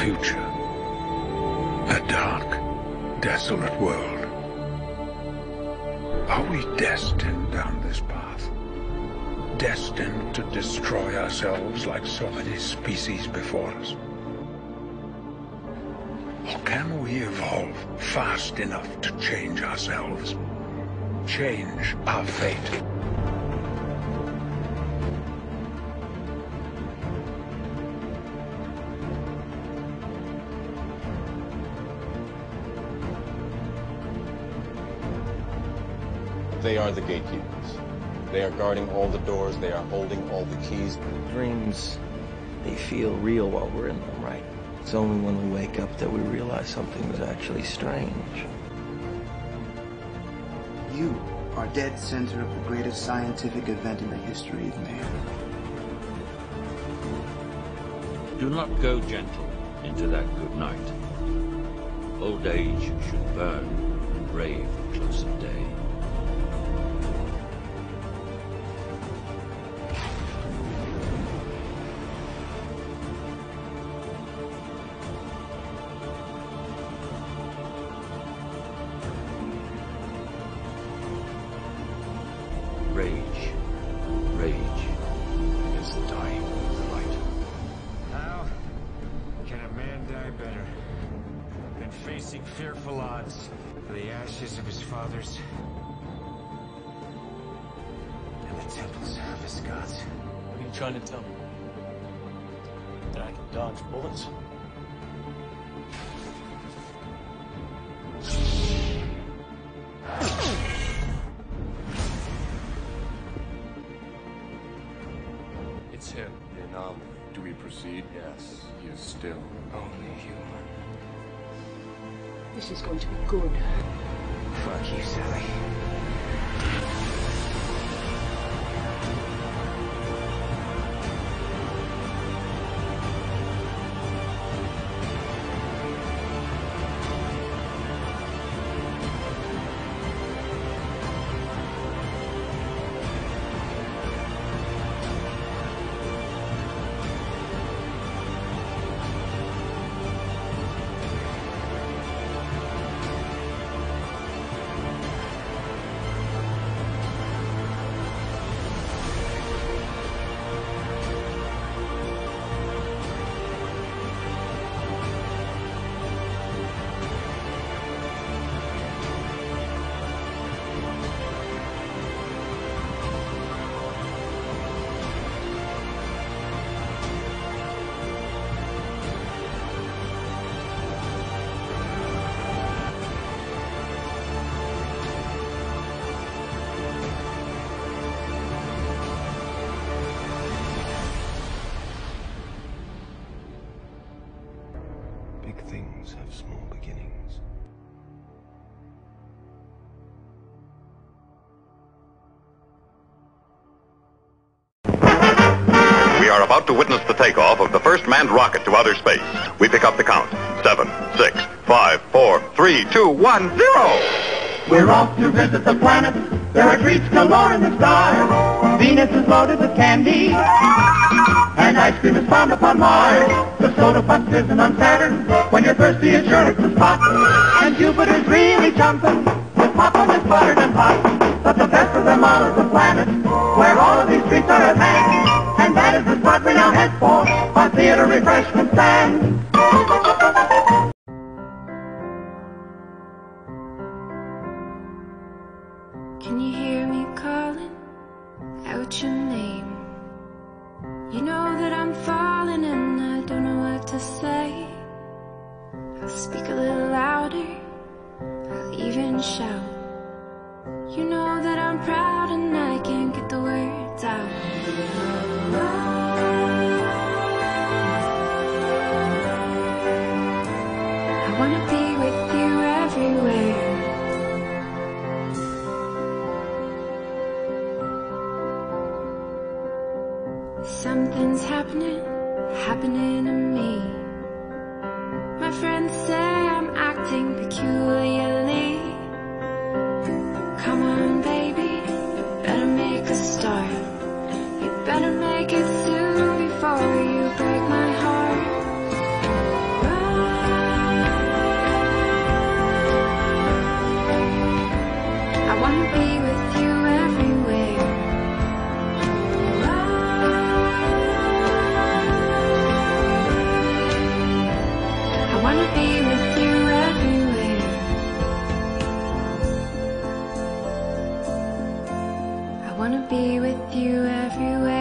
future. A dark, desolate world. Are we destined down this path? Destined to destroy ourselves like so many species before us? Or can we evolve fast enough to change ourselves? Change our fate? They are the gatekeepers. They are guarding all the doors. They are holding all the keys. Dreams, they feel real while we're in them, right? It's only when we wake up that we realize something was actually strange. You are dead center of the greatest scientific event in the history of man. Do not go gentle into that good night. Old age should burn and brave the close of day. Rage, rage is dying with the light. How can a man die better than facing fearful odds for the ashes of his fathers and the temples of his gods? What are you trying to tell me? That I can dodge bullets? It's him. Do we proceed? Yes, he is still only human. This is going to be good. Fuck you, Sally. Big things have small beginnings. We are about to witness the takeoff of the first manned rocket to outer space. We pick up the count. 7, 6, 5, 4, 3, 2, 1, 0! We're off to visit the planet. There are treats galore in the sky. Venus is loaded with candy, and ice cream is found upon Mars. The soda pop isn't on Saturn. When you're thirsty, it's sure to spot. And Jupiter's really jumping with popcorn that's buttered and hot. But the best of them all is the planet, where all of these treats are at hand. And that is the spot we now head for, our theater refreshment stand. Can you hear me calling out your name? You know that I'm falling and I don't know what to say. I'll speak a little louder, I'll even shout. You know that I'm proud and I can't get the words out. I wanna be with you everywhere. Something's happening to me. My friends say I'm acting peculiarly. Come on, baby, you better make a start. You better make it soon before you break my heart. wanna be with you everywhere.